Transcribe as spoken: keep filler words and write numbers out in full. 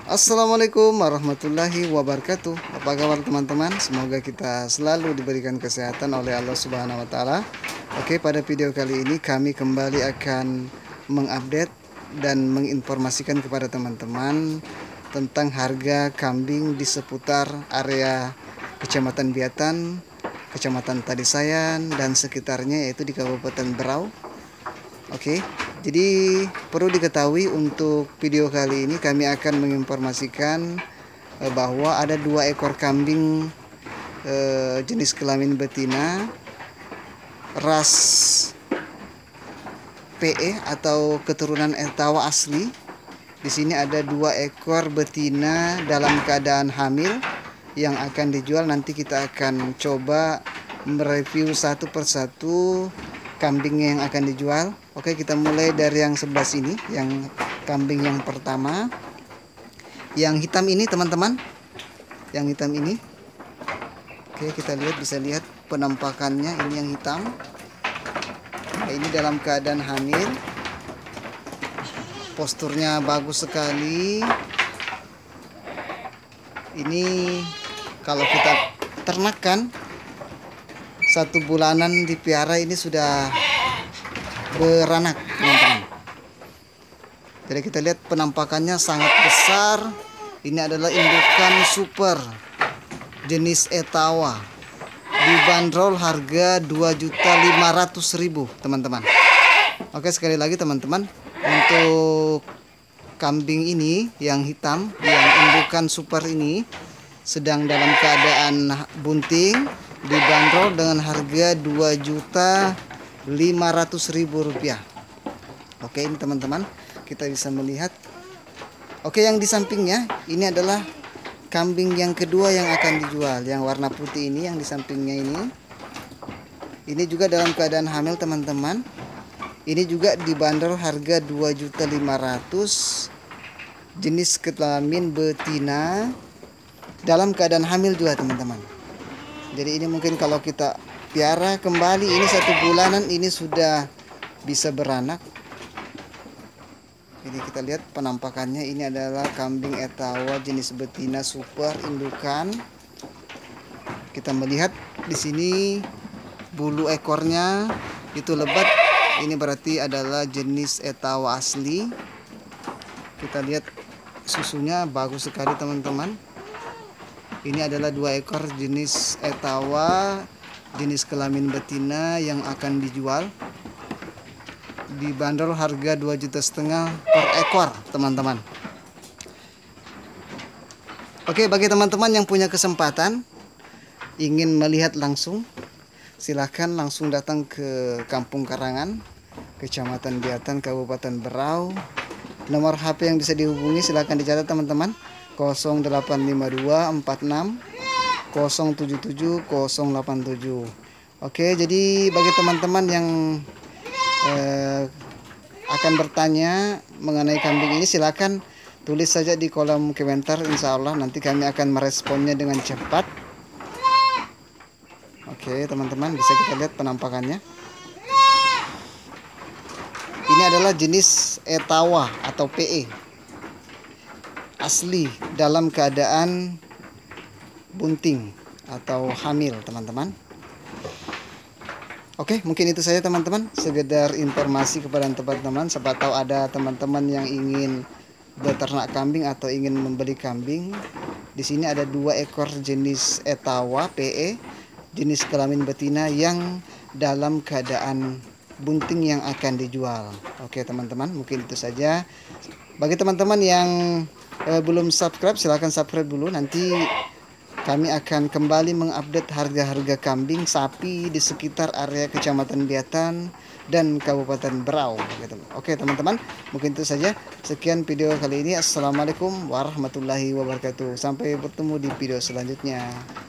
Assalamualaikum warahmatullahi wabarakatuh. Apa kabar teman-teman? Semoga kita selalu diberikan kesehatan oleh Allah Subhanahu wa taala. Oke, pada video kali ini kami kembali akan mengupdate dan menginformasikan kepada teman-teman tentang harga kambing di seputar area Kecamatan Biatan, Kecamatan Tadisayan dan sekitarnya, yaitu di Kabupaten Berau. Oke, jadi perlu diketahui untuk video kali ini kami akan menginformasikan eh, bahwa ada dua ekor kambing eh, jenis kelamin betina ras P E atau keturunan Etawa asli. Di sini ada dua ekor betina dalam keadaan hamil yang akan dijual. Nanti kita akan coba mereview satu persatu kambing yang akan dijual. Oke, kita mulai dari yang sebelah sini, yang kambing yang pertama, yang hitam ini teman-teman, yang hitam ini. Oke, kita lihat, bisa lihat penampakannya. Ini yang hitam. Nah, ini dalam keadaan hamil, posturnya bagus sekali. Ini kalau kita ternakan satu bulanan dipiara, ini sudah beranak teman-teman. Jadi kita lihat penampakannya sangat besar. Ini adalah indukan super jenis Etawa, dibanderol harga dua juta lima ratus ribu teman-teman. Oke, sekali lagi teman-teman, untuk kambing ini yang hitam, yang indukan super ini sedang dalam keadaan bunting, dibanderol dengan harga dua juta lima ratus ribu rupiah. Oke, ini teman-teman, kita bisa melihat. Oke, yang di sampingnya ini adalah kambing yang kedua yang akan dijual, yang warna putih ini, yang di sampingnya ini. Ini juga dalam keadaan hamil teman-teman. Ini juga dibanderol harga dua juta lima ratus ribu, jenis kelamin betina dalam keadaan hamil juga teman-teman. Jadi ini mungkin kalau kita piara kembali, ini satu bulanan, ini sudah bisa beranak. Jadi kita lihat penampakannya. Ini adalah kambing Etawa jenis betina super indukan. Kita melihat di sini bulu ekornya itu lebat. Ini berarti adalah jenis Etawa asli. Kita lihat susunya bagus sekali teman-teman. Ini adalah dua ekor jenis Etawa jenis kelamin betina yang akan dijual, dibanderol harga dua juta setengah per ekor teman-teman. Oke, bagi teman-teman yang punya kesempatan ingin melihat langsung, silahkan langsung datang ke Kampung Karangan, Kecamatan Biatan, Kabupaten Berau. Nomor H P yang bisa dihubungi silahkan dicatat teman-teman, nol delapan lima dua empat enam nol tujuh tujuh nol delapan tujuh. Oke, jadi bagi teman-teman yang eh, akan bertanya mengenai kambing ini, silakan tulis saja di kolom komentar. Insya Allah nanti kami akan meresponnya dengan cepat. Oke teman-teman, bisa kita lihat penampakannya. Ini adalah jenis Etawa atau P E asli dalam keadaan bunting atau hamil teman-teman. Oke, mungkin itu saja teman-teman, sekedar informasi kepada teman-teman. Siapa tahu ada teman-teman yang ingin beternak kambing atau ingin membeli kambing. Di sini ada dua ekor jenis Etawa P E jenis kelamin betina yang dalam keadaan bunting yang akan dijual. Oke teman-teman, mungkin itu saja. Bagi teman-teman yang eh, belum subscribe, silahkan subscribe dulu. Nanti kami akan kembali mengupdate harga-harga kambing, sapi di sekitar area Kecamatan Biatan dan Kabupaten Berau. Oke teman-teman, mungkin itu saja. Sekian video kali ini. Assalamualaikum warahmatullahi wabarakatuh. Sampai bertemu di video selanjutnya.